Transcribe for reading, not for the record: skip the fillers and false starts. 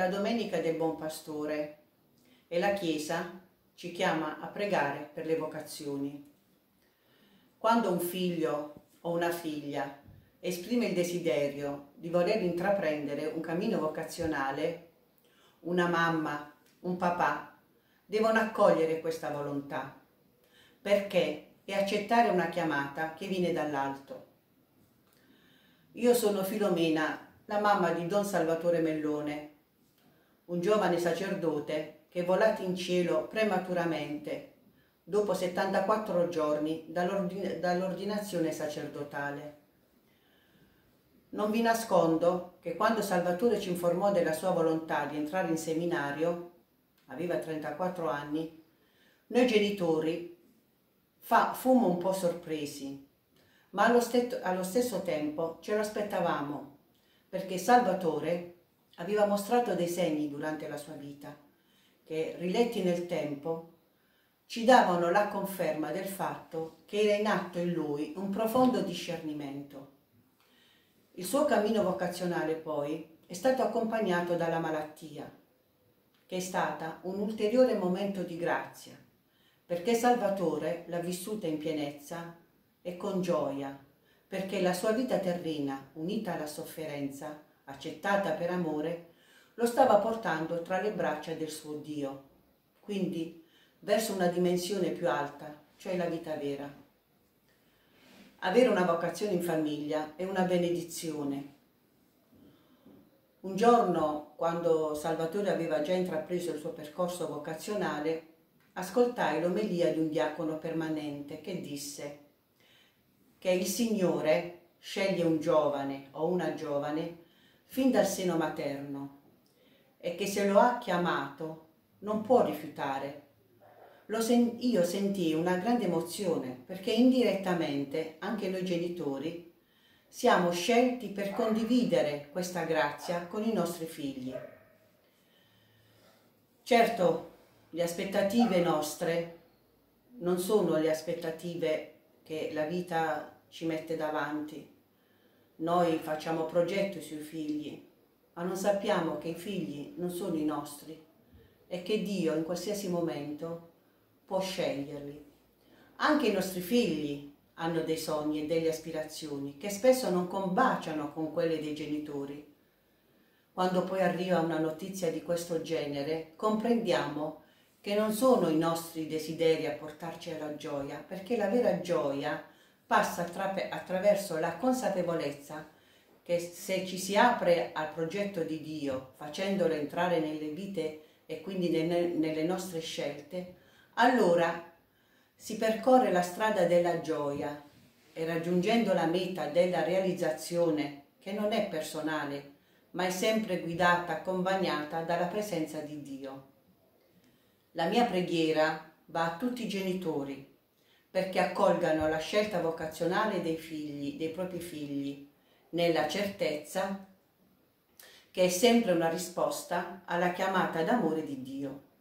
la Domenica del Buon Pastore e la Chiesa ci chiama a pregare per le vocazioni. Quando un figlio o una figlia esprime il desiderio di voler intraprendere un cammino vocazionale, una mamma, un papà devono accogliere questa volontà, perché è accettare una chiamata che viene dall'alto. Io sono Filomena, la mamma di Don Salvatore Mellone, un giovane sacerdote che è volato in cielo prematuramente dopo 74 giorni dall'ordinazione sacerdotale. Non vi nascondo che quando Salvatore ci informò della sua volontà di entrare in seminario, aveva 34 anni, noi genitori fummo un po' sorpresi, ma allo stesso tempo ce lo aspettavamo, perché Salvatore aveva mostrato dei segni durante la sua vita, che riletti nel tempo ci davano la conferma del fatto che era in atto in lui un profondo discernimento. Il suo cammino vocazionale poi è stato accompagnato dalla malattia, che è stata un ulteriore momento di grazia, perché Salvatore l'ha vissuta in pienezza e con gioia, perché la sua vita terrena, unita alla sofferenza, accettata per amore, lo stava portando tra le braccia del suo Dio, quindi verso una dimensione più alta, cioè la vita vera. Avere una vocazione in famiglia è una benedizione. Un giorno, quando Salvatore aveva già intrapreso il suo percorso vocazionale, ascoltai l'omelia di un diacono permanente che disse che il Signore sceglie un giovane o una giovane fin dal seno materno e che se lo ha chiamato non può rifiutare. Io sentii una grande emozione perché indirettamente anche noi genitori siamo scelti per condividere questa grazia con i nostri figli. Certo, le aspettative nostre non sono le aspettative che la vita ci mette davanti. Noi facciamo progetti sui figli, ma non sappiamo che i figli non sono i nostri e che Dio in qualsiasi momento può sceglierli. Anche i nostri figli hanno dei sogni e delle aspirazioni che spesso non combaciano con quelle dei genitori. Quando poi arriva una notizia di questo genere, comprendiamo che non sono i nostri desideri a portarci alla gioia, perché la vera gioia passa attraverso la consapevolezza che se ci si apre al progetto di Dio, facendolo entrare nelle vite e quindi nelle nostre scelte, allora si percorre la strada della gioia e raggiungendo la meta della realizzazione, che non è personale, ma è sempre guidata, accompagnata dalla presenza di Dio. La mia preghiera va a tutti i genitori perché accolgano la scelta vocazionale dei figli, dei propri figli, nella certezza che è sempre una risposta alla chiamata d'amore di Dio.